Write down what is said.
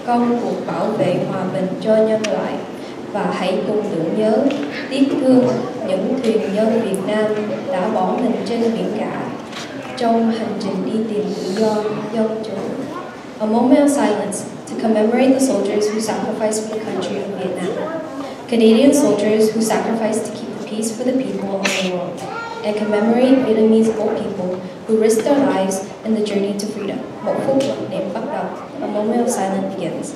công cuộc bảo vệ hòa bình cho nhân loại. Và hãy cùng tưởng nhớ, tiếc thương những thuyền nhân Việt Nam đã bỏ mình trên biển cả trong hành trình đi tìm tự do, dân chủ. A moment of silence to commemorate the soldiers who sacrificed for the country of Vietnam. Canadian soldiers who sacrificed to keep the peace for the people of the world. And commemorate Vietnamese boat people who risked their lives in the journey to freedom. Một phút mặc niệm bắt đầu. A moment of silence begins.